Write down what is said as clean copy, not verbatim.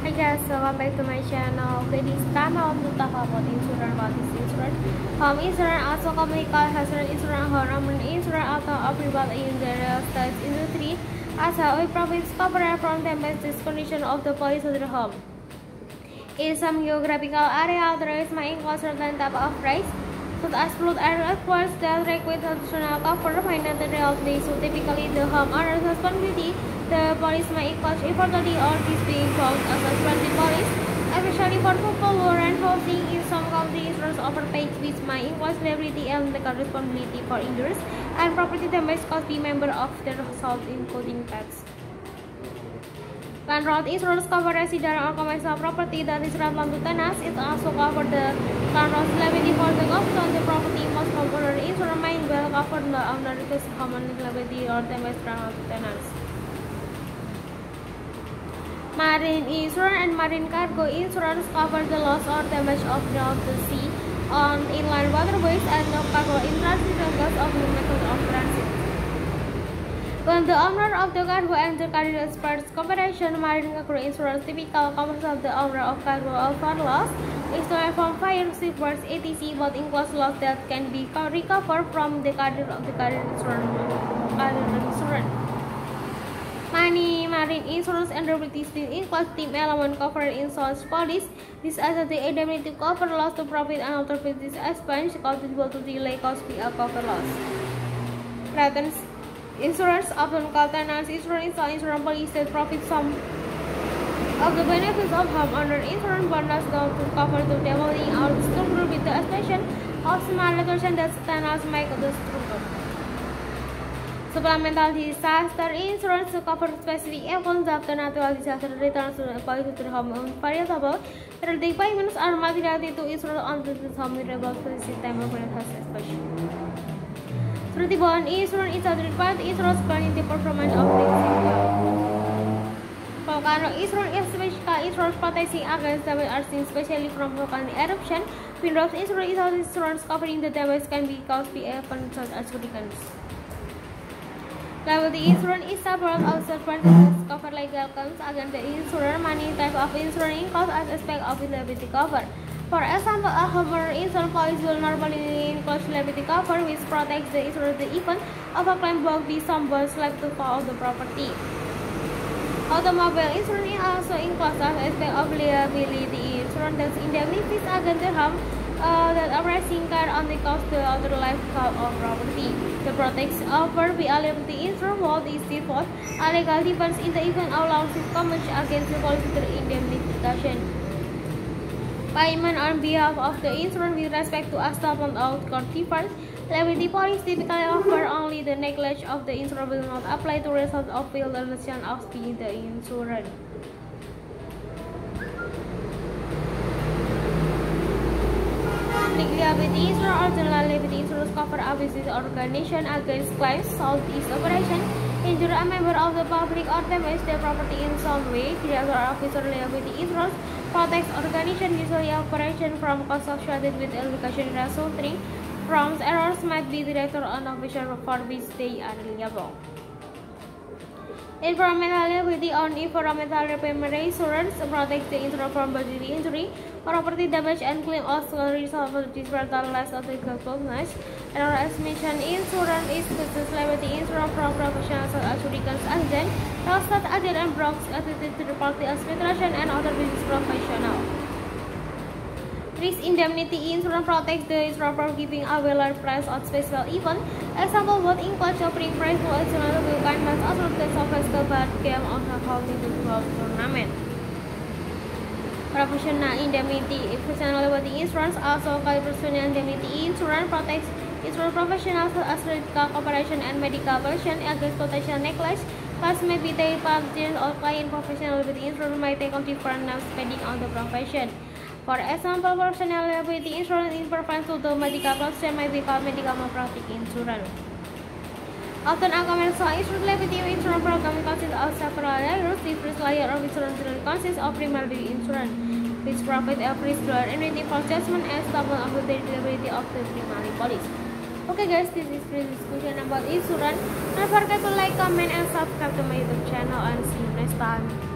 Hi guys, welcome back to my channel. Okay, this time I want to talk about insurance. What is insurance? Home insurance, also commonly called hazard insurance, homeowner insurance, auto approval in the real estate industry, as a profits covered from damage condition of the policy of the home. In some geographical area, there is may include certain type of rights, such as flood and earthquakes that require additional cover financially. So typically, the homeowner's responsibility. The police may include importantly or this being called as a friendly police, especially for people who rent housing in some countries. Insurance overpaid, which may include liability and legal responsibility for injuries and property damage caused by members of their household, including pets. Landlord insurance covers residential or commercial property that is relevant to tenants. It also covers the landlord's liability for the cost on the property. Most popular insurance may well cover the owner's common liability or damage relevant to tenants. Marine insurance and marine cargo insurance cover the loss or damage of the sea on inland waterways and of cargo in transit vessels of the method of transit. When the owner of the cargo and the carrier experts cooperation, marine cargo insurance typical covers of the owner of cargo for loss, external from fire, shipwrecks, etc., but includes loss that can be recovered from the carrier of the carrier insurance. Marine insurance indemnity still includes team element covered insurance policy. This as the indemnity to cover loss to profit and other business expense contributable to delay cost via cover loss. Returns insurance, often called tenants insurance, insurance policy that profit some of the benefits of homeowner insurance bonus go to cover the demoling or structure with the exception of small reduction that tenants make the structure. Supplemental disaster insurance to cover specific events after natural disaster returns to the policy to the home variable. Periodic payments are materiality to insurance on the home variable system of expression. Through the bond insurance is a third-party insurance planning the performance of the system. Volcano insurance is special insurance protecting against damage arising especially from volcanic eruption. Windows insurance is insurance covering the damage can be caused by events such as hurricanes. Liability insurance is several of circumstances cover legal claims against the insurer. Many types of insurance include as aspect of liability cover. For example, a homeowner insurance policy will normally include liability cover, which protects the insurer in the event of a claim brought by someone slapped to fall of the property. Automobile insurance also includes as aspect of liability insurance that indemnifies against the harm that arising car on the cost of the other life of property. The protection offered by liability insurance what is default a legal defense in the event of lawsuit commenced against the solicitor indemnification. Payment on behalf of the insurance with respect to a settlement of court defense. Liability policy typically offer only the negligence of the insurer will not apply to result of violation of the insurance. Liability insurance or general liability insurance cover a business organization against claims, southeast operation, injure a member of the public or damage their property in some way. Director or officer liability insurance protects organization usually operation from costs associated with education resulting from errors might be director or officer for which they are liable. Environmental liability on environmental repayment insurance protects the insurer from bodily injury, property damage, and claim of result of dispersal loss of the business. And as mentioned, insurance is business liability insurance from professionals such as hurricanes agent, trusted agent, and brokers assisted to the party administration and other business professionals. Risk indemnity insurance protects the insurer from giving a well price on special event. Example would include shopping price for additional bukan mas also the software skill game on the holding the tournament. Professional indemnity professional liability insurance also called professional indemnity insurance protects insurance professionals as medical cooperation and medical version against potential negligence. Class may be taken patient or client. Professional liability insurance may take on different names depending on the profession. For example, professional liability insurance in preference to the medical profession may be called medical malpractice insurance. Often a commercial insurance liability insurance program consists of several layers. The first layer of insurance consists of primary insurance, which provides a risk dollar annuity for judgment and settlement of the liability of the primary policy. Okay guys, this is the discussion about insurance. Don't forget to like, comment, and subscribe to my YouTube channel, and see you next time.